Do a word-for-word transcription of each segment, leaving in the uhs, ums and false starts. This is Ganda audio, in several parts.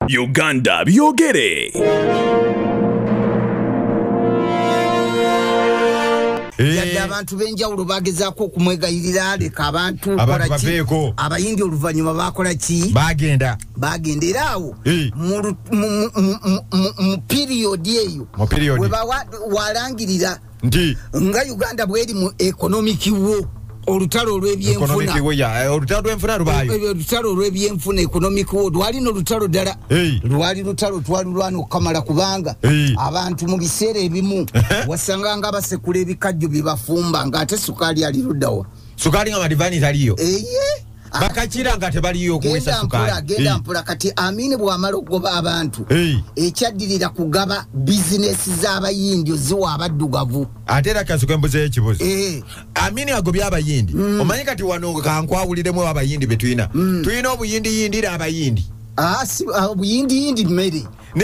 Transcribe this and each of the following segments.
Uganda byogere. Yadde abantu benjawulo bagezaako okumwegayirira leka abantu abantu baveeko abayindi oluvanyuma bakola ki bagenda bagenda era awo mu period eyo we walangirira nti nga Uganda bweri mu economic wo olutalo olw'ebyenfuna olutalo lw'enfuna lubaayo olutalo olw'ebyenfuna economic wo lwali n'olutalo ddala lwali lutalo twalulwana okukamala kubanga abantu mu biseera ebimu wasanga nga basekula ebikajjo bibafumba ng'ate sukaali ali luddawa sukaali nga madivani taliyo eye bakakira nga tebaliyo okuwesa sukaali genda mpula kati Amini bw'amala okugoba abantu ekyaddirira kugaba bizinesi z'abayindi ziwa abaddugavu ate era kasuka embuze y'ekibuzo Amini agobya abayindi omanyi kati wano kankwawuliremu abayindi be tulina tulina obuyindiyindira abayindi obuyindiyindi mmere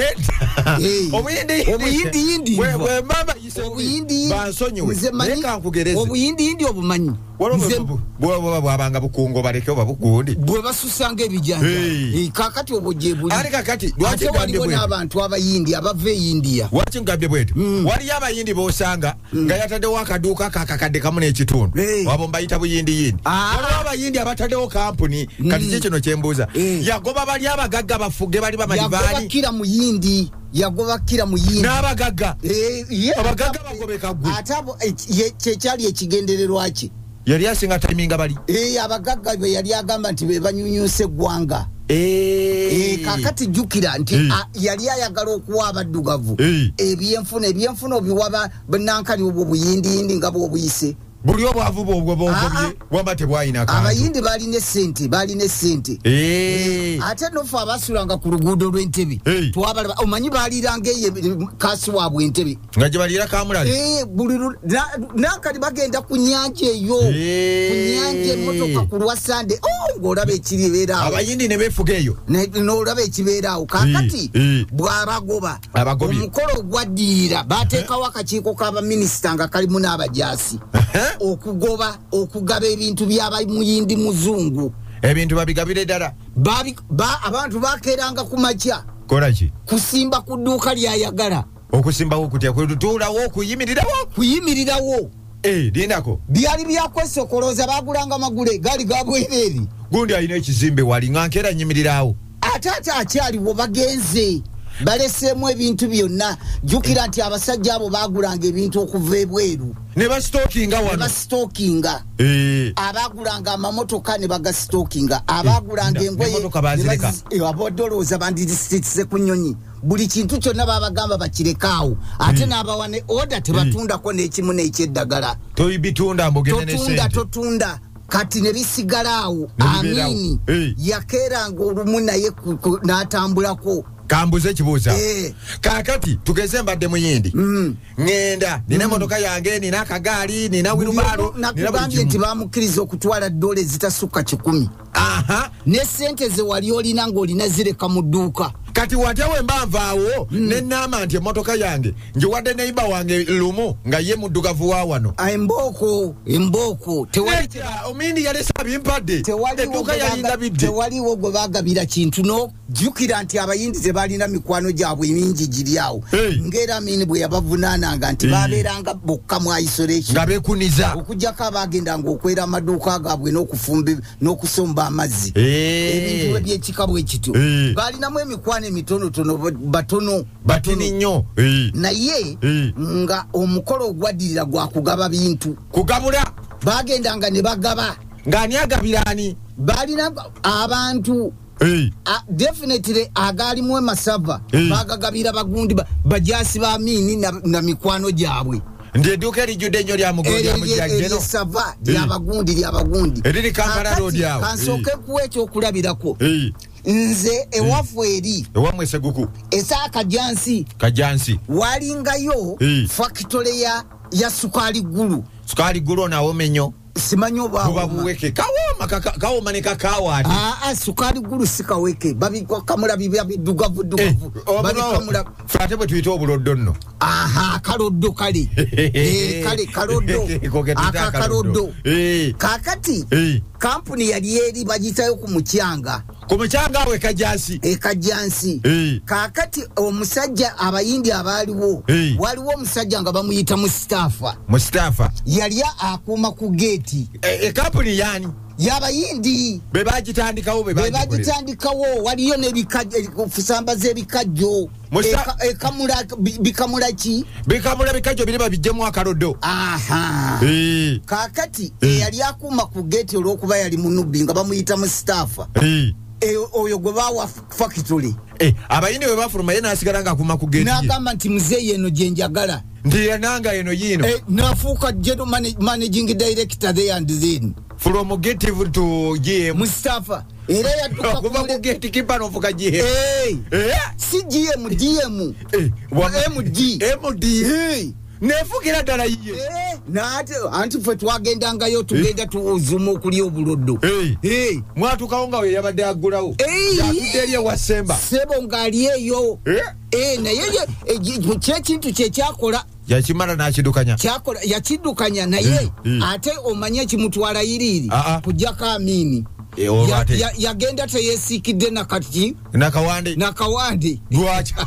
obuyindiyindi obuyindiyindi we mama yise bansonyiwe leka nkugereze obuyindiyindi obumanyi bwabanga bukungo baleke oba bugundi bwe basusanga ebijanja kakati obujje buli ali kakati lwaki ngambye bwe abantu abayindi abava e India lwaki ngambye bwe wali abayindi bosanga nga yataddewo akaduuka kakakadde kamu n'ekitundu wabo mbayita buyindiyindi waliwo abayindi abataddewo kampuni kati ki kino kyembuuza yagoba bali abagagga bafuge bali bamalivani kira muyindi yagoba kira muyindi n'abagagga abagagga bagobeka gwe atabo kyekyali ekigendererwa ki yali asinga timinga bali eh abagagga be yali agamba nti be banyunyuse eggwanga eh kakati jukira nti yali ayagala okuwa abaddugavu ebyenfuna ebyenfuna obiwaba banankali obwo buyindiyindi nga bwo buyise buli obwavu bwo bwo wamate bwayina ka abayindi bali ne sente bali ne sente eh ate nofa abasulanga ku luguudo lw'entebe twabala omanyi baliranga eye kasi wabwe entebe nga gye balira kamulali eh buli nankali bagenda ku nyanja eyo ku nyanja emotoka ku lwasande oh ng'olaba ekiribeera abayindi ne befuga eyo n'olaba ekibeeraawo kakati bw'abagoba omukolo ogwaddirira bateekawo akakiiko k'abaminisita nga kalimu n'abajaasi okugoba okugaba ebintu by'abamuyindi muzungu ebintu babigabire ddala babi ba abantu bakeranga ku makya kola ki kusimba ku dduuka lyayagala okusimbawo kutya kwetutuulawo okuyimirirawo kuyimirirawo eh lindako byali byakwesokoloza bagulanga magule gali gabwereeri gundi alina ekizimbe wali nga nkera nyimirirawo ate ate akyaliwo bagenze balesemu ebintu byonna jukira nti abasajja abo bagulanga ebintu okuva ebweru ne bastokinga wano bastokinga eh abagulanga amamotoka ne bagastokinga abagulanga engoye abodoloza bandisitse ku nnyonyi buli kintu kyonna babagamba bakirekawo ate n'abawa ne order tebatundako n'ekimu n'ekyeddagala toyibitunda mbogene ne sente totunda totunda kati ne bisigalawo Amini yakeranga olumu naye n'atambulako kambuze kibuuza eh kakati tugeze mbadde muyindi mm. ngenda nina motoka yange nina akagaali nina wirubaro nakugambye nti bamukiriza okutwala dola zitasukka kikumi aha ne sente ze wali olina ng'olina zireka mu dduuka kati watyawo embavaawo mm. nennaama nti emotoka yange nje wadde neiba wange lumu nga ye muddugavu wa wano embooko embooko tewali omindi yalesa bimpadde edduuka yalinda bidde tewaliwo gwe bagabira kintu no jukira nti abayindi tebalina mikwano gyabwe mingi giri awo hey. ng'era Amini bwe yabavunaananga nti hey. babeeranga bokka mu isolation nga beekuniza okugjako abagendanga okwera amaduuka gaabwe n'okufumba n'okusomba amazzi hey. ebintu ebyekika bwe kityo hey. balinamu emikwano emitonotono batono batini nnyo hey. naye hey. nga omukolo ogwaddirira gwa kugaba bintu kugabula bagendanga ne bagaba ng'ani agabirani balina abantu hey. uh, definitely agalimu emasava hey. bagagabira bagundi bajasi ba Amini na, na mikwano gyabwe ndi edduuka erijjudde ennyo lya mugondi amujjajjeno erisava lyabagundi lyabagundi eriri Kampala road awo kansooke kuwa ekyokulabirako hey. nze ewafu eri ewamwe Seguku esa kajansi kajansi walingayo hey. factory ya, ya sukali gulu sukali gulu onawo menyo simanyo bawo babuweke kawoma kawoma ne kakaawa ati ah ah sukali gulu sikaweke babi kamula bibya bidugavu dugavu babi kamula fate bwe tuyita obuloddo nno aha kaloddo kale eh kale kaloddo aka kaloddo eh kakati eh kampuni yali eri bagitayo ku mukyanga ku mukyanga we kajansi e kajansi eh kakati omusajja abayindi abaliwo hey. waliwo omusajja nga bamuyita Mustafa Mustafa yali akuma ku gate e, e kampuni yani yabayindi bebagitandikawo bebagitandikawo waliyo nebikaje kusambaza ebikajjo ekamula bikamula ki bikamula bikajjo biriba bijjemu akaloddo aha eh kakati e yali akuma ku gate olwokuba yali munubi nga bamuyita Mustafa eh e oyo gwe bawa factory eh abayindi we bafuruma yena asigala nga akuma ku gate nakamba nti muzee yeno jenjagala ndiye nanga yeno yino eh nafuka general managing director there and then from Getive to G M Mustafa era yatuka kuva ku gate kipa no fuka G M eh eh si G M D M eh wa M D M D eh nefukira dala yiye eh nate anti fe twagendanga yo tugenda tuuzuma okuli obuloddo eh eh mwatukaonga we yabadde agulawo yatudeliye wa Semba sebo ngali eyo eh eh na yeye kye kintu kye kyakola yakimala nakidukanya kyakola yakidukanya naye ate omanye kimutwala yiriri kujaka Amini yagenda ya, ya teyesikidde nakati nakawande nakawande gwacha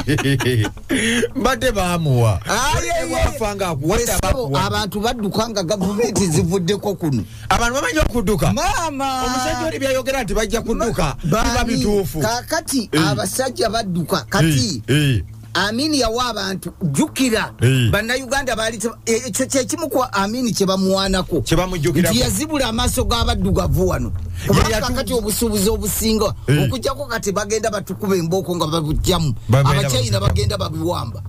mbadde bamuwa wafanga kuwata abantu badukanga government zivuddeko kuno abantu bamanyi okudduka mama omusajja oli byayogera nti bajja kudduka biba bituufu kakati abasajja badduka kati eh Amini yawa abantu jukira hey. Bana Uganda bali ekyo kye kimu kwa Amini kye bamuwanako kye bamujukira yazibula amaso g'abaddugavu wano kakati obusubuzi obusinga hey. Okujjako kati bagenda batukube emboko nga babujjamu abachayina bagenda babiwamba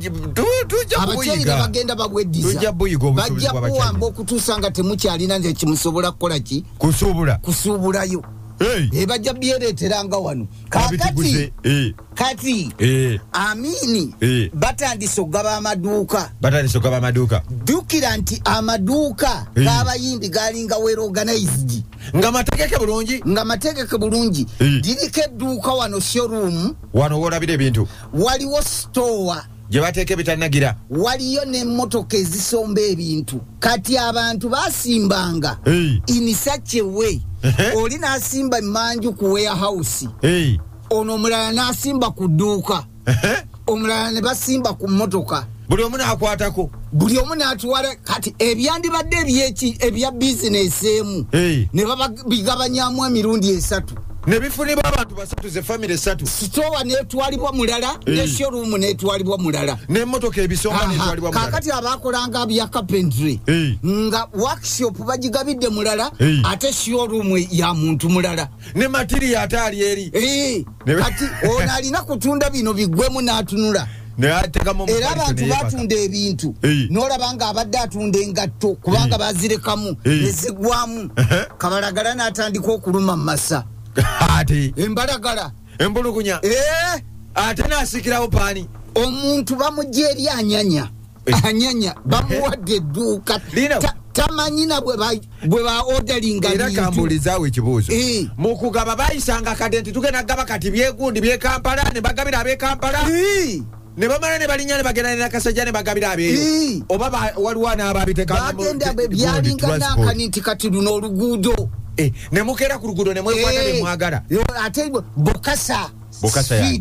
abachayina bagenda babweddiza bajja kuwamba okutuusa nga temukyalina nze kimusobola kukola ki kusuubula kusuubulayo hey. Ebajja byereeteranga wano kakati hey. Kati hey. Amini hey. batandise ogaba amaduuka batandise ogaba amaduuka dukira nti amaduuka hey. G'abayindi galinga well organized nga mategeke bulungi nga mategeke bulungi hey. Diriko edduuka wano showroom wano wolabira ebintu waliwo store gye bateeka ebitanagira waliyo n'emmotoka ezisomba ebintu kati abantu basimbanga hey. In such a way oli n'asimba emmanju ku warehouse hey. Ono omulala n'asimba ku dduuka omulala ne basimba ku mmotoka buli omu n'akwatako buli omu n'atuwala kati ebyandibadde ebyeki ebya bizinesi emu hey. ne babigabanyamu emirundi esatu ne bifunibwa abantu basatu ze family esatu sitowa n'etwalibwa mulala hey. Ne showroom n'etwalibwa mulala n'emmotoka ebisonga n'etwalibwa mulala kakati abakolanga bya carpentry hey. Nga workshop bagigabidde mulala hey. Ate showroom ya muntu mulala ne material atali eri hey. Kati ono alina kutunda bino bigwemu n'atunula era abantu batunda ebintu hey. N'olabanga abadde atunda engatto kubanga hey. Bazirekamu hey. Nezigwamu kabalagala n'atandika okuluma mu masa ate embalagala embulugunya eh ate n'asikirawo paani omuntu bamujja eri anyanya anyanya bamuwadde edduuka tamanyina bwe ba orderinga era kambulizaawo ekibuuzo mu kugaba bayisanga kade nti tugenda gaba kati byegundi byekampala ne bagabira ab'ekampala ne bamala ne balinya ne bagenda n'akasajja ne bagabira abeeyo oba waliwo n'abaabiteekabagenda byalinga n'akani nti kati luno oluguudo ne mukeera ku luguudo ne mwekwata bye mwagala ate bokasa bokasa ya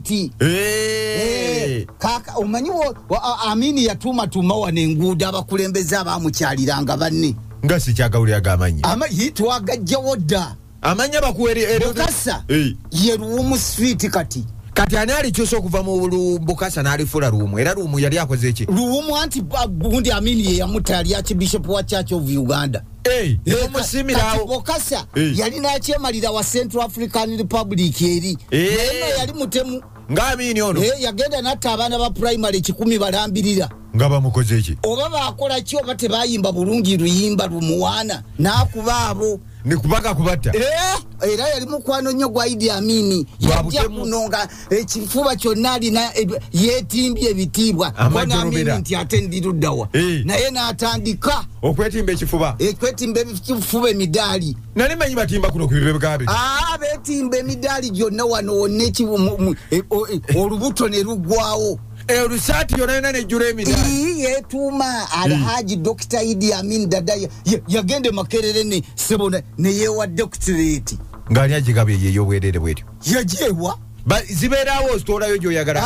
eh kaka omanyiwo Amini yatuma tuma wana enguudo abakulembeze abamukyaliranga banne nga sikyagawulira gamanyi ama yitwagajjawo dda amanya bakuwere bokasa ye Ruumu street kati kati ani alikyusa okuva mu Bukasa n'alifula Ruumu era Ruumu yali akoze eki Ruumu anti gundi Amini ye yamuta yali Archbishop wa Church of Uganda eh musimirawo Bokasa yali n'akyemalira wa Central African Republic eri naye yali mutemu nga Amini ono eh yagenda natta abaana ba primary kikumi balambirira nga bamukoze eki oba bakola ki oba tebayimba bulungi luyimba lumuwaana n'akuba abo ne kubaga kubatta eh era yali mukwano nnyo gwa Idi Amini yajja kunonga ekifuba kyonna alina yeetimbye ebitiibwa bona Amini nti ate ndiruddawa naye n'atandika okwetimba ekifuba ekwetimba ekifuba emidaali nali manyi batimba kuno ku bibe bagabe ah beetimba emidaali gyonna wano wonna olubuto ne luggwawo e rusati yona ne jure mi dai ye tuma alhaji mm. Doctor Idi Amin Dada yagende ya makerere ne sebona ne yewa doctorate ngani ajigabe ye yobwedede bwetyo yajewa ba ziberawo stola yojo yagara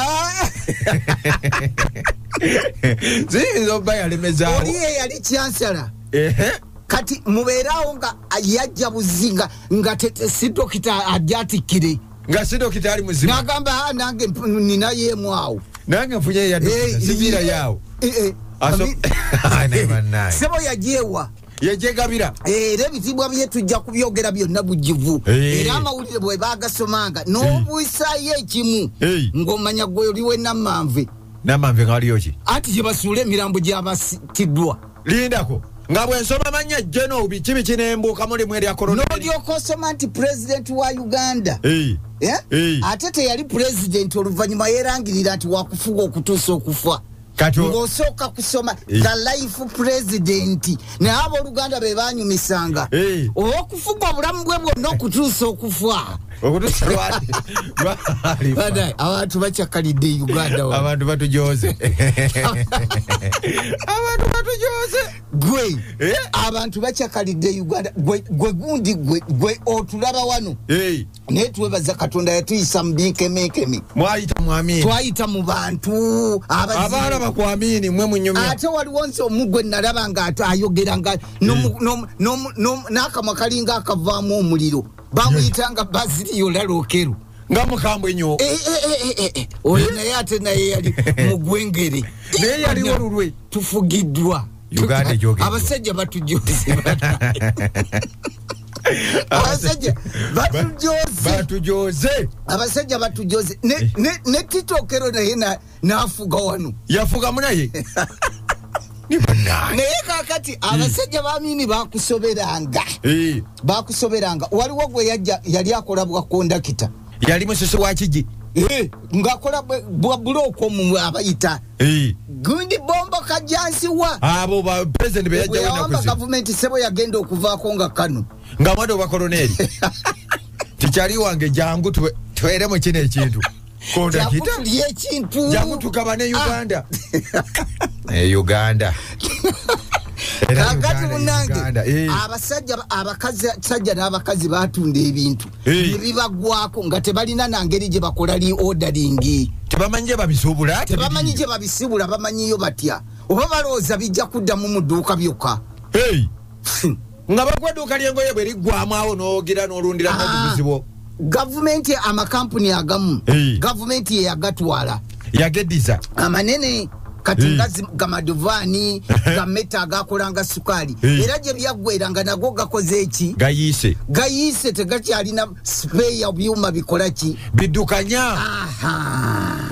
zizo baya lemeza oliye yali chancellor ehe kati muberawo nga yajja buzinga nga si dokita ajatikire nga si dokita ali muzima nagamba nange nina yemwawo nange mfunye ya dokita sivira yao eh eh aso ana manai sebo yajewa yejegabira era bitibwa byetu jja kubyogera byonna bujivu era amawulire bwe bagasomanga n'obuisayo ekimu ng'omanya gwe oliwe nammanve nammanve ngaliyoki ati gye basuula emirambo gy'abasitiddwa lindako nga bwe nsoma manya jeno bikibi kinembuuka mulimu erya korona n'olyoka osoma nti president wa Uganda ate teyali president oluvannyuma yeerangirira nti wakufuga okutuusa okufa ng'osooka kusoma the life president naye ab'oluganda be banyumisanga okufuga obulamu bwe bwonna okutuusa okufa abantu bakyakalidde Uganda abantu batujoze abantu batujoze gwe abantu bakyakalidde Uganda gwe gundi gwe otulaba wano naye twebaza Katonda yatuyisa mu binkemekeme mwayita mwamini twayita mu bantu abalaba kwamini mwe munyumya ate waliwo nsi omugwe nalaba nga ayogera nga n'akamwa kalinga akavaamu omuliro bamuyitanga Baziliyo Lalokeru nga mukambwe nnyo oyo naye ate naye yali mugwengere naye yali olulwe tufugiddwa Uganda ejogeddwa abasajja batujoze abasajja batujoze batujoze abasajja batujoze ne Titokero naye n'afuga wano yafuga munaye naye kakati abasajja bamini bakusoberanga bakusoberanga waliwo gwe yajja yali akola bwa kondakita yali musisi wa kigi ngakola bwa buloko mu abayita gundi bombo kajansi wa abo ba president be yajja wona kuzi government sebo yagenda okuvaako nga kanu nga mwado ba koloneli tichali wange jangu twere mu kine ekintu kondakita ekintu jangu tukabane Uganda eh Uganda kakati munange abasajja abakazi sajja n'abakazi batunda ebintu ebibagwako nga tebalina nangeri gye bakola li ordering tebamanye babisubula tebamanye gye babisubula bamanyiyo batya oba balooza bijja kudda mu muduuka byokka hey nga bagwaduka lyengoye bwe liggwamu awo n'ogira n'olundira n'obuzibo government amakampuni agamu government ye yagatwala yageddiza amanene kati ngazi gamaduvani gameta agakolanga sukali era gye byagweranga nago gakoze eki gayise gayise tegakyalina spray ya byuma bikola ki bidukanya aha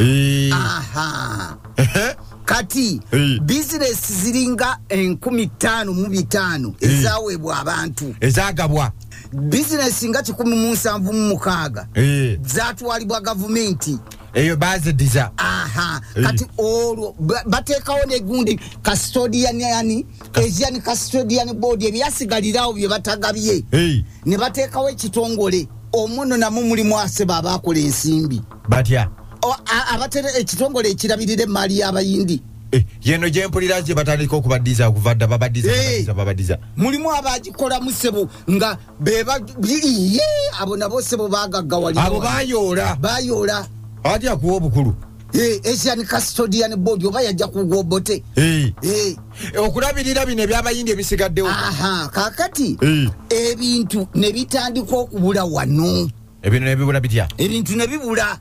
aha kati business ziringa enkumi ttaano mu bitaano ezaweebwa abantu ezagabwa business nga kikumi mu nsanvu mu mukaaga zatwalibwa gavumenti eyo baziddiza aha kati olwo bateekawo negundi custodian yani Asian custodian board ebyasigalirawo bye batagabye ne bateekawo ekitongole omuno namu mulimu aseba abakola ensimbi batya abatere ekitongole ekirabirira emmali y'abayindi yeno gye mpulira gye batandika okubaddiza okuvadda babaddiza babaddiza babaddiza mulimu abagikola mu ssebo nga beba abo nabo ssebo bagaggawalira abo bayoola bayoola ati akuwa obukulu Asian custodian board oba yajja kugobote okulabirira bino ebyabayindi ebisigaddewo aha kakati ebintu ne bitandika okubula wano ebintu ne bibula bitya ebintu ne bibula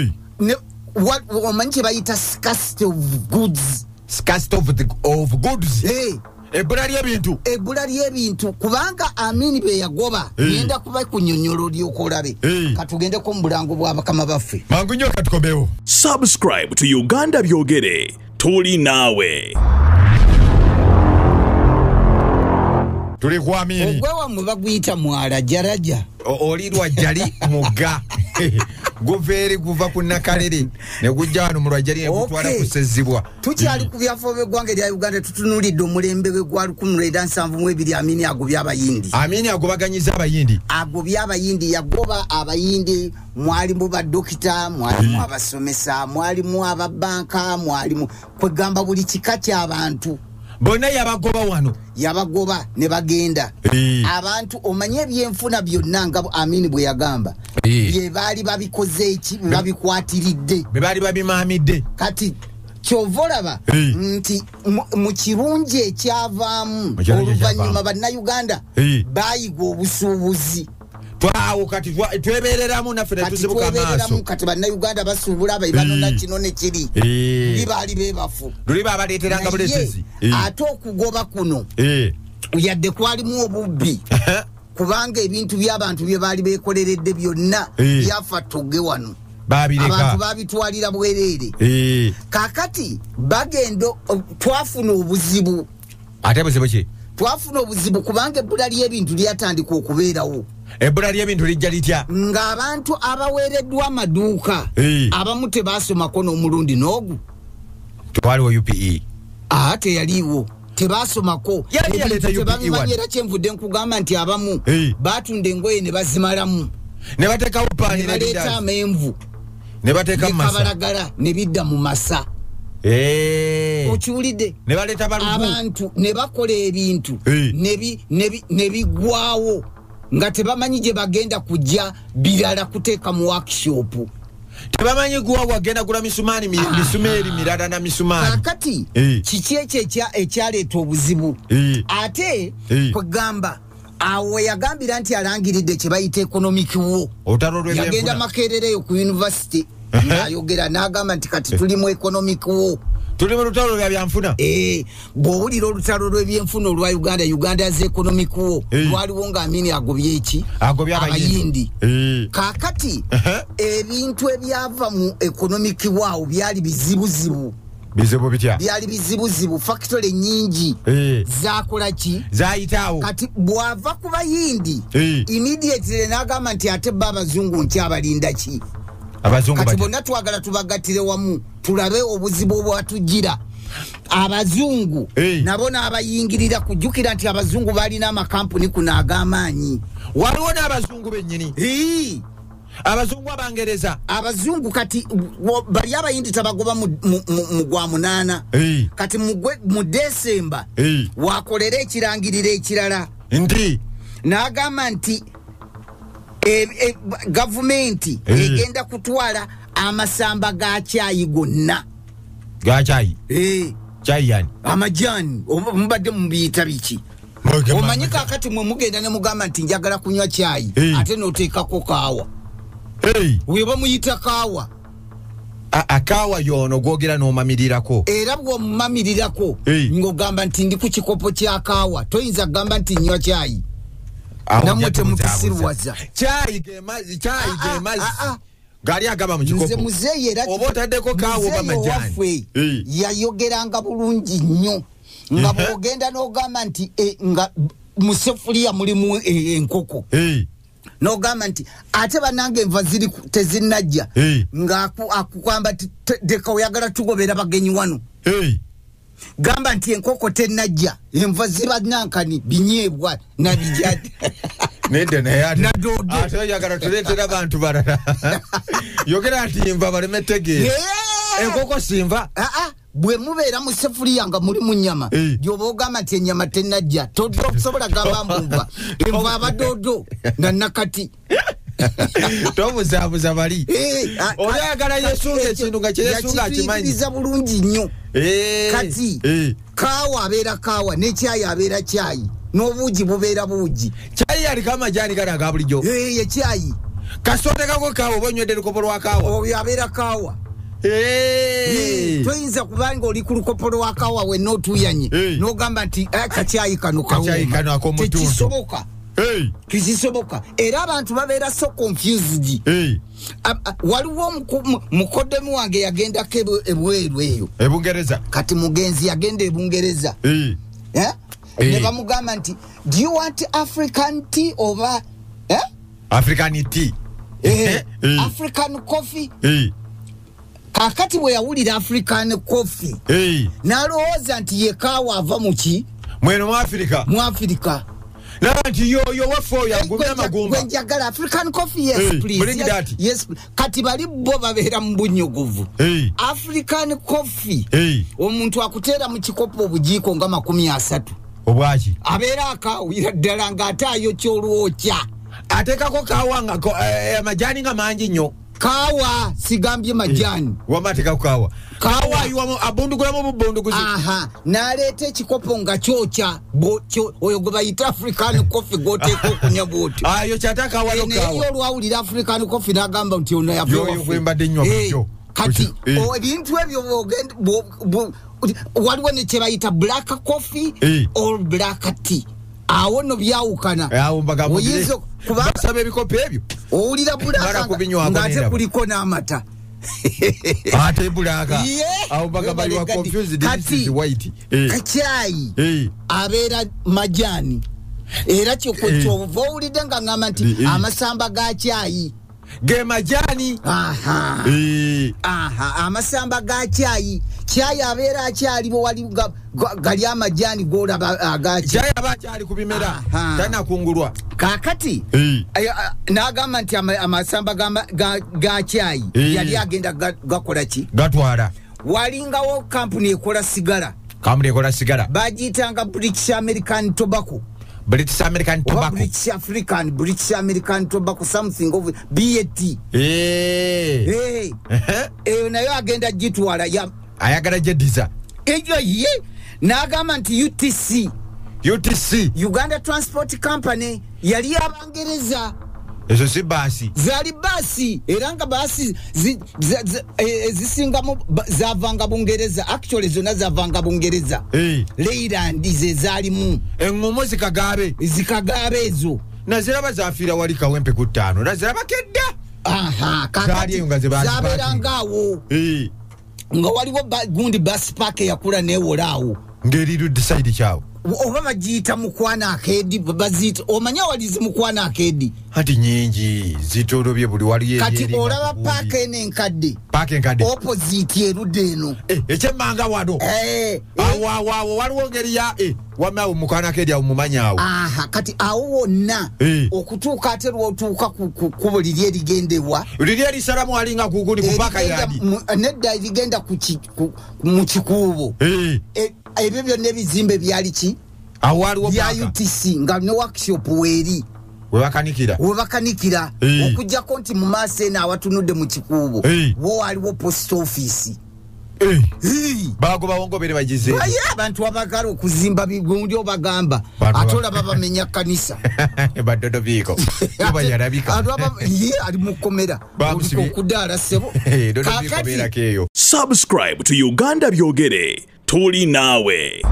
omanyi kye bayita scarcity of goods scarcity of, the, of goods ebbula ly'ebintu ebbula ly'ebintu kubanga Amini be yagoba ngenda kuba kunnyonnyolo ly'okolabe katugendeko mu bulango bwa bakama baffe mangu nnyo katukomewo subscribe to Uganda Byogere tuli naawe. tuli kwa amini ogwewa mubaguyita mwala jaraja olirwa jali muga goveri kuva ku nakalere ne gujja wano mulwa jali ne kutwala kusezibwa tukyali ku byafo by'eggwanga lya Uganda tutunulidde omulembe we gwa lukumi lwenda nsanvu mu ebiri amini agobya abayindi amini agobaganyiza abayindi agobya abayindi yagoba abayindi mwalimu badokita mwalimu abasomesa mwalimu ababanka mwalimu kwegamba buli kika ky'abantu bonna yabagoba wano yabagoba ne bagenda e. abantu omanye byenfuna byonna nga amini bwe yagamba e. bye bali babikoze eki babikwatiridde be bali babimamidde kati kyovolaba e. nti mu kirungi ekyavaamu oluvannyuma bannayuganda e. bayiga obusuubuzi twawo kati twebereramu naffe netusibuka maaso kati bannayuganda basuubula baibanona kino ne kiri libaali bebafu luli babaleeteranga buletezi ate okugoba kuno yadde kwalimu obubbi kubanga ebintu by'abantu bye baali bekoleredde byonna byafa togge wano abantu babitwalira bwereere kakati bagendo twafuna obuzibu ate buzibu ki twafuna obuzibu kubanga ebbula ly'ebintu lyatandika okubeerawo ebbula ly'ebintu lijja litya ng'abantu abaweereddwa amaduuka abamu tebaasomako n'omulundi n'ogu twaliwo U P E aa teyaliiwo tebaasomako tebabimanya era kyenvudde nkugamba nti abamu baatunda engoye ne bazimalamu ne bateekawo paani ne baleeta amenvu ne bateeka mu masa kabalagala ne bidda mu masa okiwulidde ne baleeta balugu abantu ne bakola ebintu ne biggwawo nga tebamanyi gye bagenda kujja birala kuteeka mu workshop tebamanyi guwa wagenda gula misumaani misumeri mirala na misumaani kakati kiki ekyo ekyaleeta obuzibu ate kwegamba awo yagambira nti alangiridde kye bayita economic war yagenda makerereyo ku university ng'ayogera n'agamba nti kati tuli mu economic war tuli mu lutalo lwa byanfuna eh bw'owulira olutalo lw'ebyenfuna olwa Uganda Uganda as economic war lwaliwo ng'amini agobye eki abayindi kakati ebintu ebyava mu economic war byali bizibuzibu bizibu bitya byali bizibuzibu factory nyingi zakola ki zayitaawo kati bwava ku bayindi immediately n'agamba nti ate bba abazungu nti abalinda ki abazungu kati bonna twagala tubagatire wamu tulabe obuzibu obwatujjira abazungu hey. nabo n'abayingirira kujjukira nti abazungu balina amakampuni kuno ag'amaanyi waliwo n'abazungu bennyini hey. abazungu abangereza abazungu kati bali abayindi tabagoba mu, mu, mu, mu gwa munaana hey. kati mu Desemba hey. wakolera ekirangiriro ekirala ndi n'agamba nti E, e, gavumenti hey. egenda kutwala amasamba ga caayi gonna ga caayi hey. caayi yani amajani mubadde mubiyita biki omanyi kakati mwe mugenda ne mugamba nti njagala kunywa caayi hey. ate n'oteekako kaawa hey. weba muyita kaawa akaawa yono gwogera n'omamirirako era bw'omumamirirako hey. ng'ogamba nti ndi ku kikopo kya kaawa toyinza kugamba nti nywa caayi namwe temutusirwaza caayi ge mazzi caayi ge mazzi gali agaba mu kikopo nze muzeeyi era oba otaddeko kaawa oba majani yayogeranga bulungi nnyo nga bw'ogenda n'ogamba nti nga mu sefuliya mulimu enkoko n'ogamba nti ate bannange enva ziri tezinnajja nga akugamba nti deka oyagala tugobera bagenyi wano gamba nti enkoko tennajja enva ziba nankani binyeebwa nabijadde nede naye ate yagala tuleetera bantu balala yogera nti enva baleme tegeera enkoko sinva bwe mubeera mu sefuliya nga muli mu nnyama gyoba ogamba nti ennyama tennajja todde okusobola gamba mbunva enva abadoodo na nakati tobuzabuza bali oyagala yesunga ekintu nga kyeyesunga akimanyiza bulungi nnyo kati kaawa abeera kaawa nekyayi abeera kyayi n'obuugi bubeera buugi kyayi aliko amajani gana aga bulijjo ekyayi kasootekako kaawa oba onywedde lukopo lwa kaawa oyo abeera kaawa toyinza kubanga oli ku lukopo lwa kaawa wenna otuyanye n'ogamba nti kakyayi kano kawuma tekisoboka Hey. kizisoboka era abantu babeera so confused hey. waliwo mukodemu wange yagendako ebweru eyo ebungereza kati mugenzi yagenda ebungereza hey. eh? ne bamugamba nti do you want African tea over eh African tea eh, eh. African coffee eh kakati bwe yawulira African coffee eh nalowooza nti ye kaawa ava muki mweno mu Africa mu Africa Nanti yo yo wafo ya gumya magumba Gwenjagala African coffee yes hey, please yes, yes kati bali bo babera mu bunyogovu hey. African coffee hey. Omuntu akutera mu kikopo obujiko nga makumi asatu obwaji abera akawira ddala nga atayo kyolwocha atekako kawa nga eh, majani nga mangi nnyo kawa sigambye majani hey. Wamateka kawa kawa yuwamo abundugulamu bubunduguzi aha nalete ekikopo nga kyocha bokyo oyo gwe bayita African coffee goteeko okunya bwoti ayo kyataka wayo kawa eyo lwawulira African coffee nagamba nti ono yavuwa yo gwembadde nnyo byo kati ebintu ebyo bogenda waliwo ne kye bayita black coffee hey. or black tea awo no byawukana awo mbagabugire kubasaba ebikopo ebyo owulira bulaka ngate kuliko n'amata ate bulaka awo bagaba you are confused this is white kachai abeera majani era kyokotyo owulidde nga ngamba nti amasamba ga chai ge majani aha aha amasamba ga chai chai abeera akyaliwo wali gali amajani golaba agachi chai abakyali kubimera tana kungulwa kakati nagamba nti amasamba ga chai yali agenda gakola ki gatwala walingawo company ekola sigara company ekola sigara bagitanga British American Tobacco British American Tobacco British African British American Tobacco something of B A T eh eh eh nayo agenda gitwala ya ayagala jediza ejo ye nagamba nti U T C U T C Uganda Transport Company yali abangereza ezo si basi zali basi eranga basi zisinga mu zavanga bungereza actually zona zavanga bungereza eh Leyland ze zalimu engomo zikagabe zikagabe ezo naziraba zafira wali kawempe kutano naziraba kedda aha kakati zaberangawo eh nga waliwo gundi bus park yakula newolawo ngeriru decide chao oba bagiyita mukwana akedi bazita omanya walizi mukwana akedi hati nyingi zitolobye buli wali kati olaba park ene nkadde park enkadde opposite erudde eno eh ekyemanga wano eh awa awa waliwo ngeri ya eh wama mukwana akedi awo mumanyawo aha kati awo wonna eh. okutuuka ate lwotuuka ku buliri erigendewa liri erisalamu alinga kuguli ku paka yadi nedda erigenda mu kikuubo eh ebyo byonna ebizimbe byali ki awaliwo bya U T C nga ne workshop weeri webakanikira webakanikira hey. Okujjako nti mu maaso eno awatunudde mu kikuubo hey. Wo waliwo post office hey. Hey. bagoba wongobere bagize aye abantu abagala okuzimba bigundi obagamba atola babamenya kanisa badodo biko kuba yarabika ado aba ye ali mukomera okudala sebo dodo biko bera keyo. Subscribe to Uganda Byogere tuli nawe.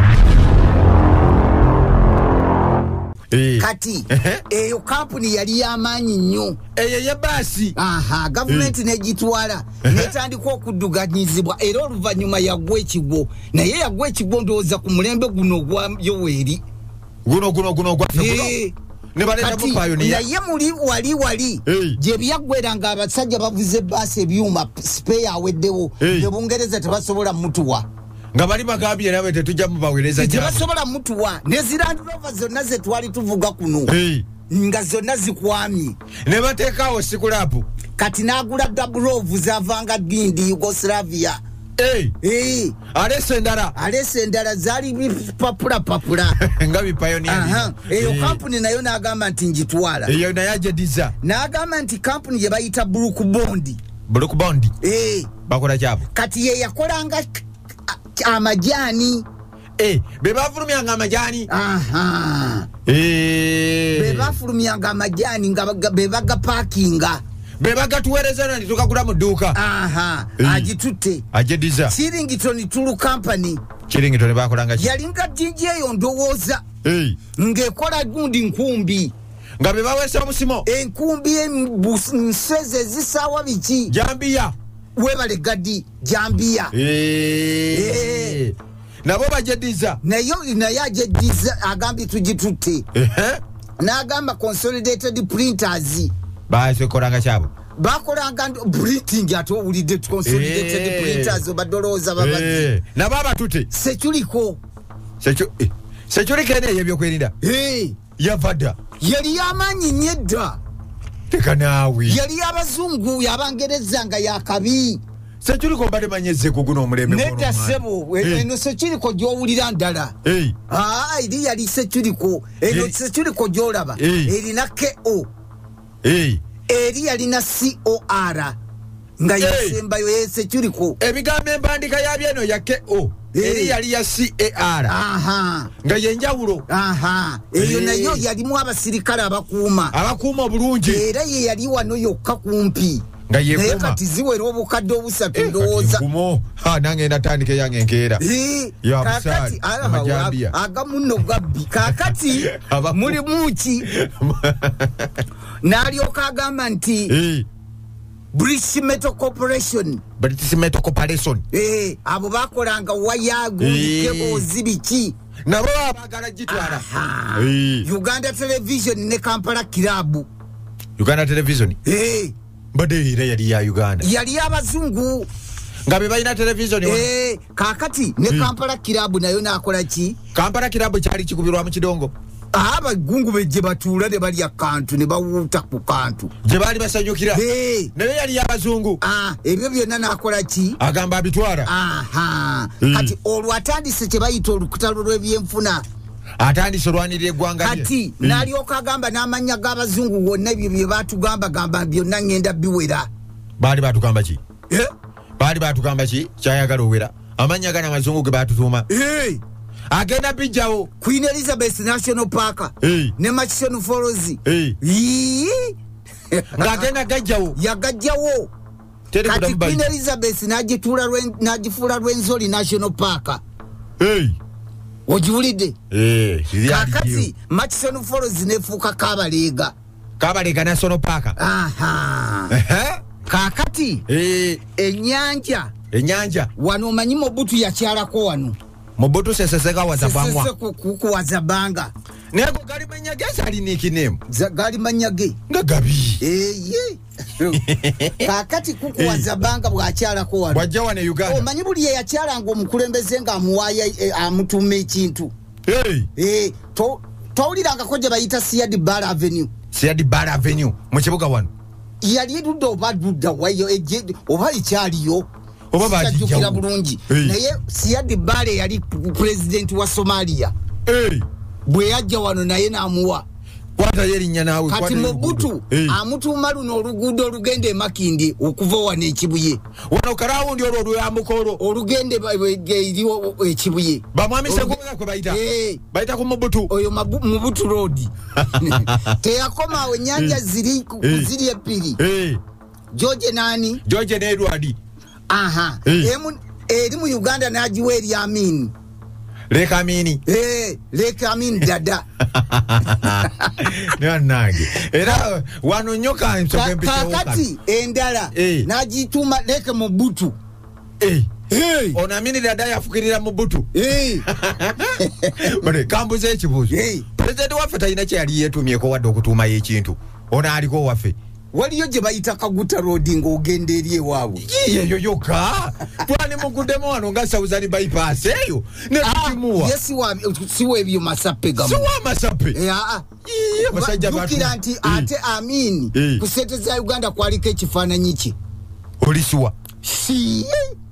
Hey. Kati eyo company yali yamanyi nnyo eyo ya basi aha government hey. Negitwala netandika okudduganyizibwa era oluvannyuma yagwa ekigwo naye yagwa ekigwo ndowooza ku mulembe guno gwa Yoweri guno guno guno gwa hey. ne baleta mu pioneer naye muli wali wali hey. Gye byagwera nga abasajja bavuze basi ebyuma spare aweddewo hey. Ne Bungereza tebasobola mutuwa nga bali bagambye nawe tetujja mu bawereza gye basobola mutuwa ne Land Rover zonna ze twali tuvuga kuno hey. Nga zonna zikwamye ne bateekawo sikulapu kati nagula Dabrov zavanga Gindi Yugoslavia hey. Hey. Alese endala alese endala zali bipapula papula nga bipioneer aha eyo hey. Company nayo nagamba nti njitwala eyo nayaje diza nagamba nti company ye bayita Brook Bond Brook Bond eh hey. Bakola kyabo kati ye yakolanga amajani eh beba fulumyanga amajani aha eh beba fulumyanga amajani nga beba ga parkinga beba gatuwereza nani tukagula mu duka aha hey. Agitutte ajediza Chirington Tool Company Chirington bakolanga ki yalinga D J yo ndowooza eh ngekola gundi nkumbi nga beba wesa musimo enkumbi enseze zisawa biki Jambia webale gadi Jambia eh nabo bajediza nayo nayo ajediza agambye tugitutte ehe n'agamba consolidated printers baase koranga kyabo bakolanga printing ato owulidde consolidated Eh. printers obadolooza babazi Eh, nabo abatute sekyuliko sekyo eh, sekyuliko ene ebyokwerinda Eh, yavada yali y'amaanyi nnyo edda teka naawe yali y'abazungu y'abangereza nga yakabi sekyuliko mbadde manyeze kuguno omulembe nedda ssebo Eh. eno sekyuliko gy'owulira ndala Hey, aa eri yali sekyuliko eno Eh. sekyuliko gy'olaba Eh. erina ko hey. eri yalina cor nga Eh. yasembayo yesekyuliko ebigambo empandiika yabyo eno ya ko eri yali ya car aha nga yenjawulo aha eyo Eh. nayo yalimu abasirikale abakuuma abakuuma obulungi era ye yali wano yokka kumpi nga naye yekuuma kati ziwera obukadde obusatu ndowooza nkumo nange natandika yange enkeera Eh, Ya kakati busaali, ala- amajambiya. agamu nno gabbi kakati Abaku- mulimu ki n'alyoka agamba nti Eh, British Metal Corporation British Metal Corporation eh, abo bakolanga wayagu Eh. kebozi biki nabo abagala gitwala Aha. Eh, Uganda Television ne Kampala Club Uganda Television eh, mbadde era yali ya Uganda yali abazungu nga be balina television wano. eh, kakati ne Kampala Club nayo nakola ki Kampala kirabu kyali kikubirwa mu kidongo abagungu bejje batuula ne balya kantu ne bawuuta ku kantu gye baali basanyukira Eh, naye yali y'abazungu ah, ebyo byonna nakola ki agamba abitwala aha Eh. kati olwo atandise kye bayita olukutalo lw'ebyenfuna atandise olwanirira eggwanga lye kati Eh, n'alyoka agamba n'amannya g'abazungu wonna ebyo bye batugambagamba byonna ngenda biwera baali batugamba ki Eh? baali batugamba ki kyayagala owera amannya gana amazungu ge batutuuma Eh, agenda bijjawo Queen Elizabeth National Park Eh. ne Machison Falls Eh. Yii. ng'agenda gajjawo yagajjawo Tere kati kudamu Queen bayita. Elizabeth n'agituula Lwen- n'agifuula Lwenzori National Park Hey. ogiwulidde Eh, liri kakati aliyo. Machison Falls nefuuka Kabalega Kabalega National Park aha Ehe. kakati Eh, ennyanja ennyanja wano omanyi Mobutu yakyalako wano Mobutu Sese Seko wa Zabangwa Sese ku- kukuwaza banga naye go gali manya gesa ali nickname Za- gali manya ge nga gabi eye kakati kukuwaza banga bwakyalako wano bwajja wane Uganda omanyi buli ye yakyalanga omukulembeze ng'amuwaaya eh, amutuuma ekintu hey Eh, to- towulirangako gye bayita Siad Bar Avenue Siad Bar Avenue mu kibuga wano yali edudda oba ludda wayo ejje- oba ekyaliyo Oba baagijjawo. Sikyajjukira bulungi Hey. naye Siad Barre yali pulezidenti wa Somalia hey bwe yajja wano naye n'amuwa kwata yerinnya naawe kati kwata Mobutu y'oluguudo. Hey. amutuuma luno oluguudo olugenda e Makindye okuva wano ekibuye wano karawundi olwo olwambuka olwo olugenda e- e- eriwo ekibuye bamwami Oluge- Sseggomera kwe bayita Eh, bayita ku Mobutu oyo Mabu- Mobutu Road teyakomaawo ennyanja Eh. ziri ku- Eh. ziri ebbiri hey George nani George ne Edward aha Eh. Emu- eri mu Uganda n'agiwa eri Amin Leka Amini Eh, Lake Amin dada nange era wano nnyo kansoke Ka- mpitewo kakati endala Eh. n'agituuma Lake Mobutu hey Hey. ono Amini dada yafukirira Mobutu Eh. Bale kambuze ekibuuzo Hey. pulezidenti waffe talina kye yali yeetumyeko wadde okutuumayo ekintu ono aliko waffe waliyo gye bayita Kaguta Road ng'ogenda eri ewaabwe eyo yokka twani muguddemu wano nga Southern bypass eyo netukimuwa ye siwa siwa ebyo masappe gamu siwa amasappe Eh, ah, Ii, abasajja batu- jukira nti Eh, ate Amin Eh. ku ssente za Uganda kwaliko ekifaananyi kye olisuwa si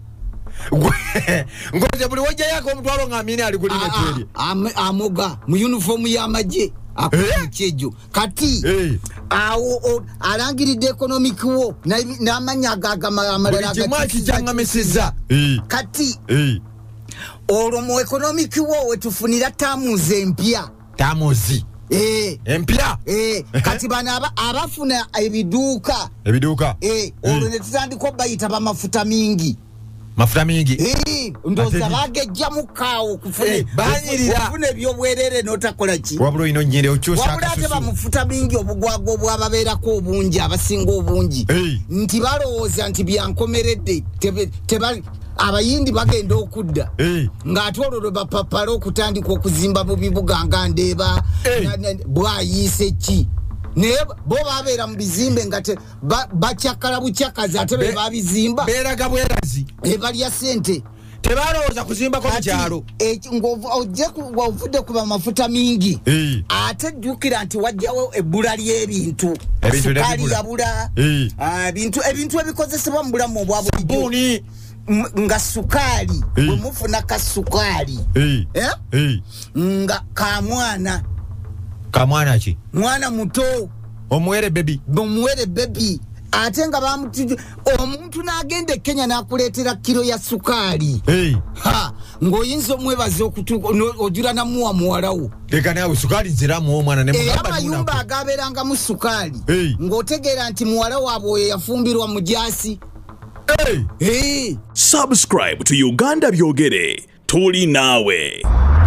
ngoze buli wajjayako omutwalo nga Amini ali kulina Ah, tweri ah, am- amoga mu yunifoomu y'amagye akola Eh. mu kyejo kati Eh. awo o- alangiridde economic wo na- n'amanya agagama buli amalala kimu agati- akikyangamisiza kati Eh. olwo mu economic wo wetufunira tamuzi empya tamuzi Eh, empya eh, kati bano aba- abafuna ebiduuka ebiduuka eh, olwo ne tutandika bayita bamafuta mingi mafuta mingi Eh, ndowooza Ate- bagejjamu kaawo Eh, banyirira. okufuna ebyobwerere n'otakola ki wabula olina onyire okyusa wabula ate akasusu bamufuta bingi obugwaga obwababeerako obungi abasinga obungi Eh. nti balowooza nti byankomeredde tebe- teba- abayindi bagenda okudda hey. ng'ate olwo bapapala okutandika okuzimba mu bibuga nga Ndeeba hey. Bwayise ki naye bo babeera mu bizimbe nga bakyakala bukyakazi ate be babizimba beeraga bwerazi ebalya sente tebalowooza kuzimbako mu kyalo ng'ovudde kuba mafuta mingi hey. ate jjukira nti wajjawo ebbula ly'ebintu sukaali yabula hey. ebintu ebintu ebikozesebwa mu bulamu obwa bulijjo nga sukaali hey. bwe mufuna ka sukaali hey. eh? hey. nga kamwana kamwana ki mwana muto omuwere baby omuwere baby ate nga bamutu omuntu n'agenda e Kenya n'akuleetera kilo ya sukaali hey. ha ng'oyinza omwebaza okutuuka ojula namuwa muwalawo leka naawe sukaali nziramu omwana ne mugamba amayumba agaabeerangamu sukaali hey. ng'otegeera nti muwala waabwe oyo yafumbirwa mu jaasi hey. hey. Subscribe to Uganda Byogere toli naawe.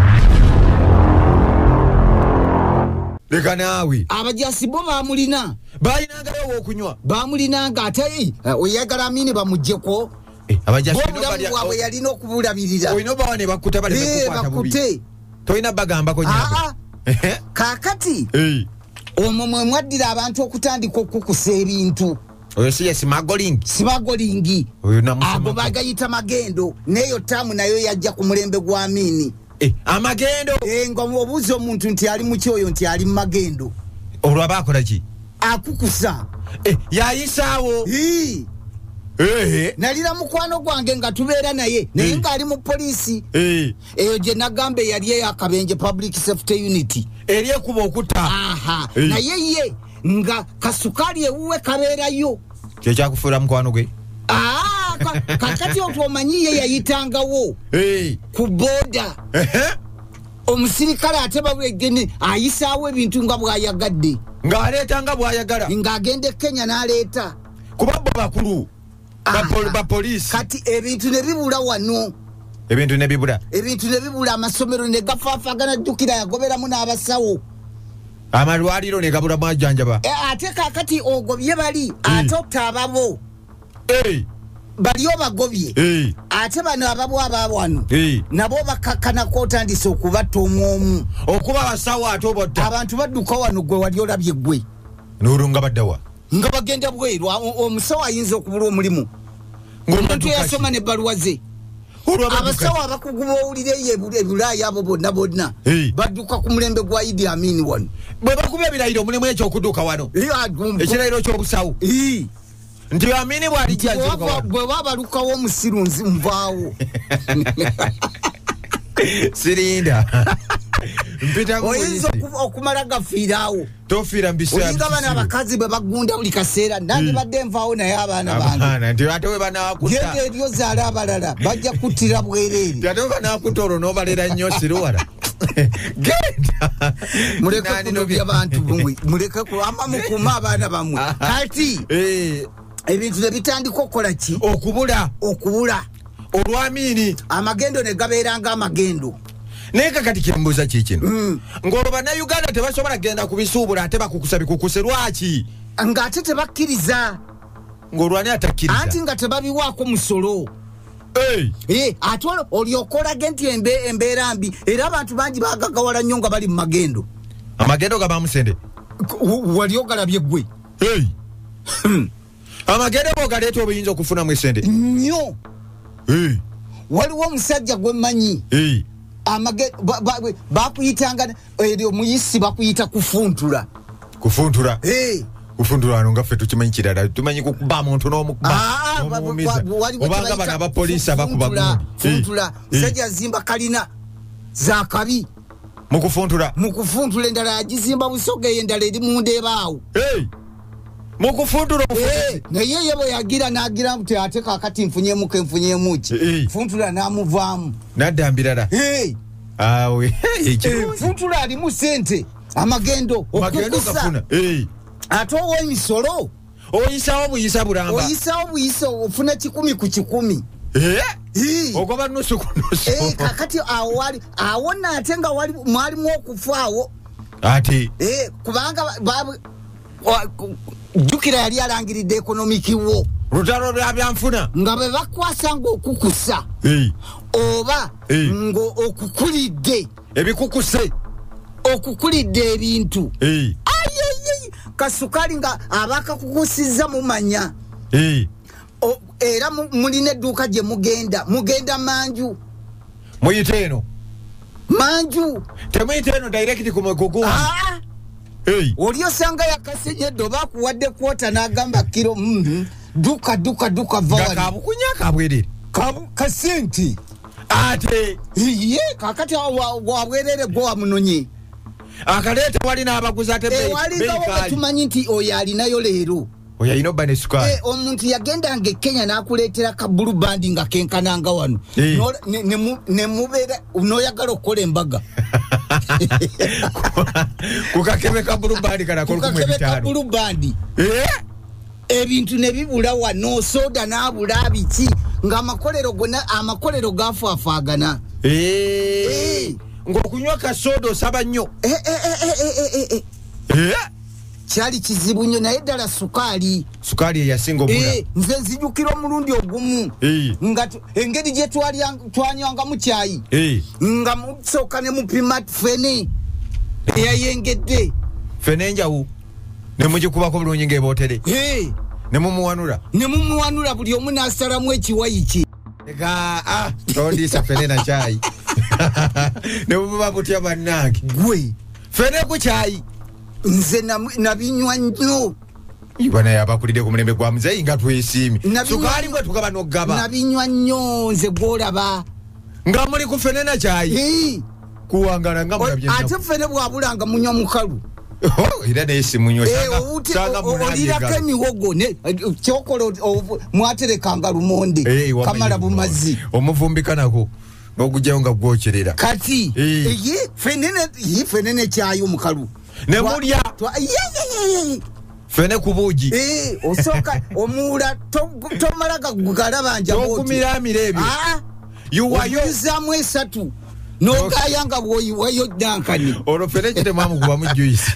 Leka naawe abajasi bo bamulina balinangayo okunywa bamulinanga ate oyagala amini bamujjeko eh, abajasi bobulamu bwabwe yalina okubulabirira oyina obawa ne bakuta bali hey, bekukwata bubi toyina bagambako nyabo kakati hey. omwo mwe mwaddira abantu okutandika okukusa ebintu oyo siya smuggling smuggling abo bagayita magendo neyo tamu nayo yajja ku mulembe gwa Amini eh, amagendo eh, nga obuuza omuntu nti ali mu kyoyo nti ali mu magendo olwaba akola ki akukusa eh, yayisaawo hey. eh. nalira mukwano gwange nga tubeera naye naye hey. nga ali mu poliisi eh. eyo gye nagambe yali eyakabenje public safety unity eri ekuba okutta aha hey. naye ye nga kasukaali ewuwe kabeerayo kyekyakufuula mukwano gwe ah, kakati otuomanyi ye yayitangawo hey. ku booda omusirikale ate babwegene ayisaawo ebintu nga bwayagadde ng'aleeta nga bwayagala ng'agenda e Kenya n'aleeta kuba bo bakulu bapoliisi kati ebintu ne bibula wano ebintu ne bibula ebintu ne bibula amasomero ne gafaafagana jjukira yagoberamu n'abasawo amalwaliro ne gabula mwajjanjaba e, ate kakati ogobye bali hey. ate otababo hey. bali obagobye hey. ate bano ababwa ababwano hey. nabo bakakana kotandise okubatta omwomu okuba basawo ate obotta abantu badduka wano gwe wali olabye gwe n'olunga baddawa nga bagenda bweru omusawo ayinza okubula omulimu omuntu eyasoma n'ebbaluwa ze abasawo abakugu bowulireyo ebulaaya abo bonna bonna hey. badduka ku mulembe gwa Idi Amin wano bwe bakuba ebirayiro omulimu ekyo okudduka wano ekirayiro ky'obusawo nti Amini bw'alijja bwe babalukawo omusiru nvaawo sirinda oyinza okumala gafiiraawo tofiira mbiseera oyinza bana abakazi bwe bagunda buli kaseera nange badde nvaawo naye abaana bange nti ate we banaakuta genda eri ozaala abalala bajja kuttira bwereere ate we banaakuta olwo n'obalera nnyo siruwala genda muleke kunobya bantu bumwe muleke kulamba mukuuma abaana bamwe kati ebintu ne bitandika okukola ki okubula okubula olwa Amini amagendo ne gabeeranga amagendo naye kakati kyembuuza kiikino mm. ng'olwo bannayuganda tebasobola kgenda ku bisuubula ate bakukusa bikukuse lwaki ng'ate tebakkiriza ng'olwani atakkiriza anti nga tebabiwaako musolo hey. hey, ate olyoka olage nti embeera mbi era abantu bangi bagagawala nnyo nga bali mu magendo amagendo gabaamu sente wali ogalabye ggwe hey. amagendo bw'ogaleeta obuyinza okufunamu esente nnyo hey. waliwo omusajja gwe mmanyi hey. amage bakuyitanga eri omuyisi bakuyita kufuntula kufuntula hey. kufuntula wano nga ffe tukimanyi kirala tumanyi kukuba muntu n'omukuba obanga bano abapoliisi abakuba funtula musajja azimba kalina za kabi mukufuntula mukufuntula endala yagizimba busoga endala eri mundeebaawo hey. mukufuntula hey. naye ye bwe yagira n'agira nti ate kakati nfunyemuko enfunyemuki hey. funtula n'amuvaamu n'adda mbirala hey. awe hey. hey. funtula alimu sente amagendo okukusa hey. ate owa emisolo oyisawo buyisa bulamba oyisawo buyisa ofuna kikumi ku kikumi eh? hey. ogoba nusu ku nusu hey, kakati awo wali awo naate nga wali mwalimu okufaawo ati hey, kubanga jjukira yali alangiridde ekonomiki wo Rutalo lwa byanfuna nga bwe bakwasanga okukusa hey. oba hey. ngo okukulidde ebikukuse okukulidde ebintu hey. ayeye kasukali nga abakakukusizza mumanya hey. O, era mulina edduuka gye mugenda mugenda manju muyite eno manju temuyite eno direct ku mugugu ah hey. oli osanga yakasenyedde oba akuwadde kwota n'agamba kiro mm-hmm. duka duka duka vawani kabukunya kabwerere kabu kasenti ate ye kakati wabwerere gwo wamunonye akaleta wali n'abaguzi ate e wali gawo tumanyi nti oyo alinayo leero oya ino bane sukali eh omuntu yagenda nge Kenya nakuletera ka blue band nga kenkananga wano hey. no ne, ne, ne mubera unoyagala okola embaga kukakebe ka blue band kana ko kumwe bitano ka blue band eh ebintu ne bibula wano soda na bulabiki nga amakolero gona amakolero gafaafagana eh hey. Ngokunywa ka soda saba nnyo eh eh eh eh eh eh kyali kizibu nnyo naye ddala sukali sukali yasinga obula eh nze nzijukira omulundi ogumu eh nga engeri gye twali twanywanga mu cyayi eh nga musoka ne mupima fene eyayengedde fene njawu ne mujikubako bulungi ng'ebootere eh ne mumuwanula ne mumuwanula buli omu n'asalamu ekiwayi kye ega ah tondisa fene na cyayi ne mumuba butya bannange gwe fene ku cyayi nze nabinywa nnyo ibana yabakulide ku mulembe gwa muzeyi nga twesiimi sukali gwe tugaba n'oggaba nabinywa nnyo nze gwolaba nga muli ku fene na cyayi kuwangala nga mulabye ate fene bwabulanga munywa mukalu oh ira ne simunyo sanga olirako emiwogo ne kyokolo mwaterekanga lumonde kamala bumazi omuvumbikanako n'ogujjayo nga gwokyerera kati ye fenene ye fenene kyayo mukalu ne mulya fene kubuji eh osoka omula tomalaga gugalabanja boti okumira mirebi ah yuwayo yuzamu esatu no kayanga boyi wayo dankani oro fene kite mamu kuba mu juice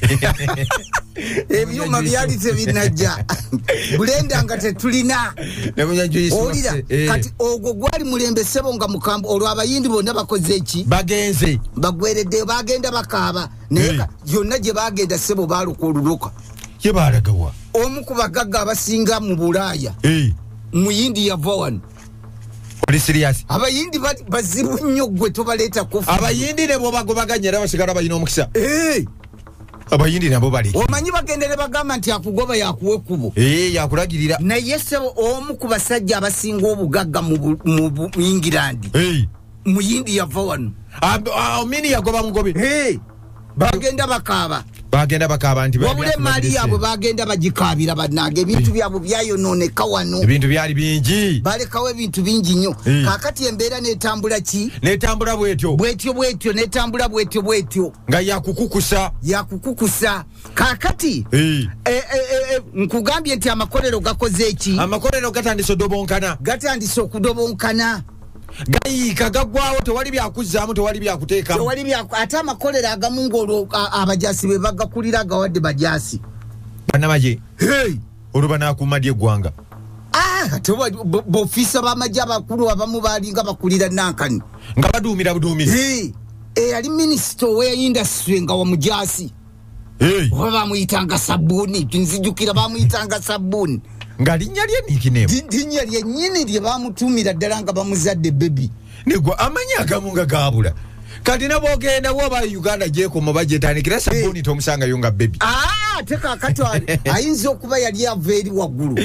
ebyuma byali tebinajja blender nga tetulina ne munya juice olira eh. Kati ogwo gwali mulembe sebo nga mukambo olwa abayindi bonna bakoze eki bagenze bagweredde bagenda bakaba neka yonna gye bagenda sebo balukululuka ye balagawa omu kubagagga abasinga mu Bulaya eh muyindi yava wano oli serious abayindi bazibu nnyo gwe tobaleta kofu abayindi ne bo bagobaganyera basigala bayina omukisa eh abayindi nabo bali omanyi bagendere bagamba nti akugoba yakuwe kubo eh yakulagirira naye sebo omu ku basajja abasinga obugagga mu mu England eh muyindi yava wano amini yagoba mugobe eh bagenda bakaba bagenda bakaba nti wabule mali yabwe bagenda bagikabira bannange ebintu byabwe byayononeka wano ebintu byali bingi balekawo ebintu bingi nnyo kakati embeera netambula ki netambula bwetyo bwetyo bwetyo netambula bwetyo bwetyo nga yakukukusa yakukukusa kakati eh eh nkugambye nti amakolero gakoze eki amakolero gatandise odobonkana gatandise okudobonkana gayika gagwawo tewali byakuzaamu tewali byakuteekamu tewali bya ate amakolero agamu ng'olwo abajasi be bagakulira agawadde bajasi bannamagye hey olwo banaakuuma eggwanga ah b'ofiisa b'amagye abakulu abamu baalinga bakulira nankani nga baduumira buduumizi hey eyali minisita ow'industry nga wamujasi hey oba bamuyitanga sabbuuni nzijukira bamuyitanga sabbuuni nga linnya lye nikinemu linnya lye nnyini lye bamutuumira ddala nga bamuzadde bebi negwa amanyi agamu nga gaabula kati nabogenda woba Uganda gyekoma bagyetandikira sabbuuni tomusangayo nga bebi ah ate kakati ayinza okuba yali ava eri waggulu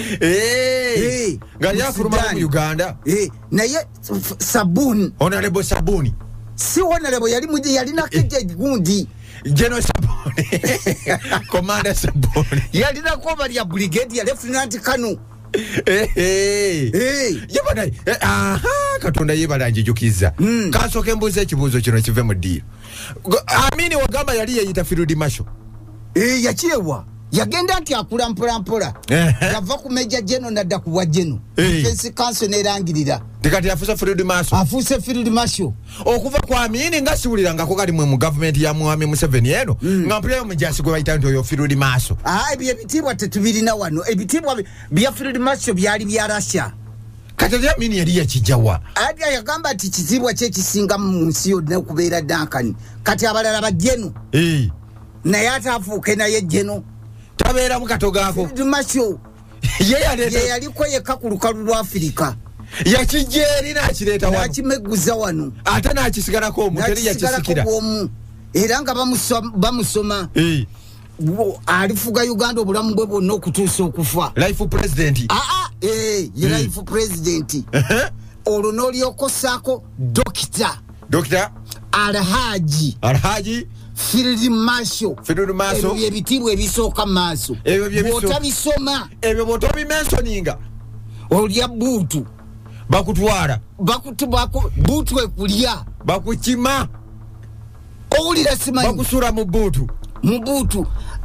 nga lyafuluma mu Uganda naye sabbuuni honorable sabbuuni si honorable yali yalinako gundi General Sabuni Commander Sabuni yalinako balya brigadier lieutenant Kanu eh eh eh yabana aha katonda yebalanjijukiza mm. Kasoke mbuze ekibuzo kino kive mu ddiiro amini wagamba yali yeyita field marshal eh yakirewa yagenda ati akula mpola mpola yava ku Major General nadda ku bwa General Defense Council nerangirira tikati yafusa Field Marshal afuse Field Marshal okuva kwa Amini nga siwulira nga ko kali mu government ya Mwami Museveni eno nga mpulira mu jasi gwe bayita nti yo Field Marshal ah ebyo ebitibwa tetubirina wano ebitibwa bya Field Marshal byali bya Russia kati ya Amini yali yakijawa adi yagamba ati kitibwa kye kisinga mu nsi yonna okubeera Duncan kati abalala ba General eh naye atafuuke naye General tabeera mu katogaako Field Marshal ye yaleta ye yaliko yekka ku lukalu lwa Afrika yakijeri nakireta wano nakimeguza wano ate nakisigalako omuteri yakisikira era nga bamusoma bamusoma eh alifuga Uganda obulamu bwe bwonna okutuusa okufa life president ah ah eh ye life president olwo n'olyokosaako dokita dokita Alhaji Alhaji Field Marshal Field Marshal ebyo ebitibwa ebisooka maaso bw'otabisoma ebyo bw'otobimensoninga olya buutu bakutwala bakutubako buutu ekulya bakukima owulira simanyi bakusula mu buutu mu buutu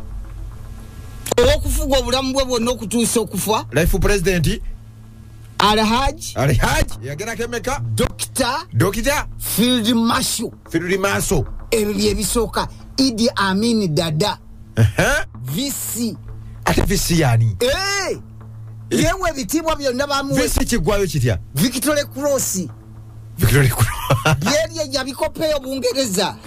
okufuga obulamu bwe bwonna okutuusa okufa life president Alhaji Alhaji yagera kemeka dokita dokita Field Marshal Field Marshal ebyo byebisooka Idi Amin Dada eh visi ate visi yani eh yewe bitibwa byonna bamuwe visi kigwayo kitya Victoria Cross Victoria Cross yeye yabikopeyo Bungereza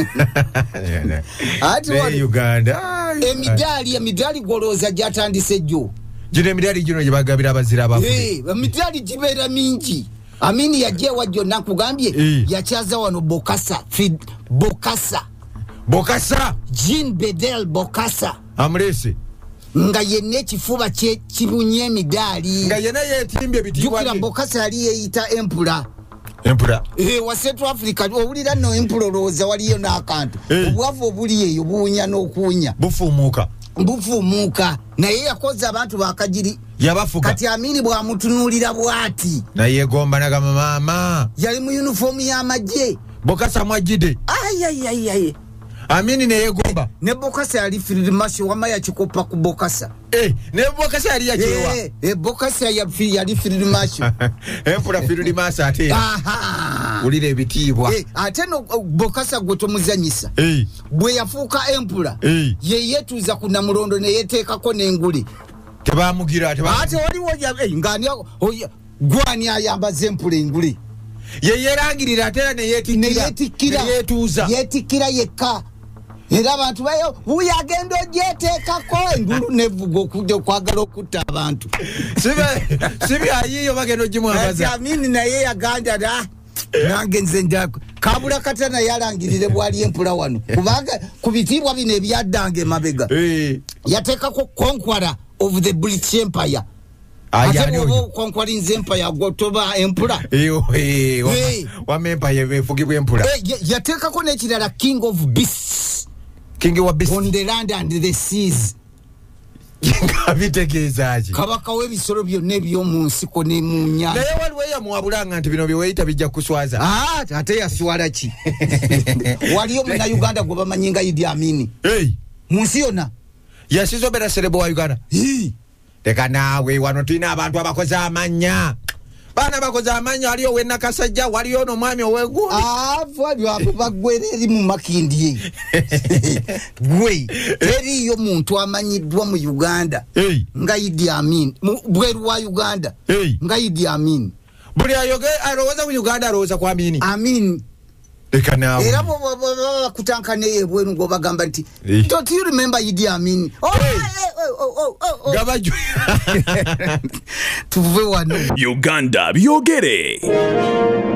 ati wa Uganda emidali emidali goloza jatandise jjo jine emidali jino jibagabira abazira abafu eh emidali jibera mingi Amini yaje wajjo nakugambye e. yakyaza wano Bokassa Fid Bokassa Bokassa Jean Bedel Bokassa amrese nga yenne kifuba kye kibunye emidali nga yena yetimbye bitibwa jukira Bokassa yali yeyita empula empula eh wa Central Africa obulira no empula roza waliyo nakantu e. obwavu obuli eyo buunya n'okuunya bufumuka bufumuka naye yakoza abantu bakajiri yabafuga kati Amini bwa mutunulira bwati na yegomba na kama mama yali mu uniform ya maje Bokassa mwajide ay ay ay ay Amini ne yegomba ne Bokassa yali Field Marshal wama ya chikopa ku Bokassa eh ne Bokassa yali yachewa eh eh Bokassa ya yali Field Marshal empura Field Marshal ate aha ulire bitibwa eh ate no Bokassa goto muzanyisa eh bwe yafuka empura eh ye yetuza kuna mulondo ne yetekako n'enguli tebamugira teba ate waliwo ya eh ngani gwani ayambaze empura enguli ye yerangirira atera ne yetikira ne yetikira ne yetuza yetikira yekka era abantu bayo uyagendo jetekako engulu nevuga okujja kwagala okutta abantu sibe sibe ayiyo bagendo jimwambaza Amini naye yaganda da nange nze ndako kabula katana yalangirire bwali empula wano kubanga kubitibwa bino ebyaddange mabega eh yatekako conqueror of the British Empire ayani obo conquering empire gotoba empula eh eh wa mempa yefugibwe empula eh yatekako n'ekirala king of beasts king wa beasts on the land and the seas kabitegezaji kabaka w'ebisoro byonna eby'omu nsiko ne mu nnyanja naye waliwo yamwabulanga nti bino byeweyita bijja kuswaza ah ate yaswala ki waliyo muna Uganda gwe bamanyi nga Idi Amin hey mu nsi yonna yasizobera serebo wa Uganda hi teka naawe wano tulina abantu abakoze amanya bana bakoze amanya waliyo wenna Kasajja waliyo no mwami oweguli ah vwali abo bagwere eri mu makindi gwe eriyo muntu amanyiddwa mu Uganda hey nga Idi Amin bweru wa Uganda hey nga Idi Amin buli ayoge aroza ku Uganda aroza kwa Amini Amin teka naawe era bo kutankane ebweru ngo bagamba nti hey. Don't you remember Idi Amin oh hey. oh oh oh oh, oh. Gabaju tuve wano Uganda byogere.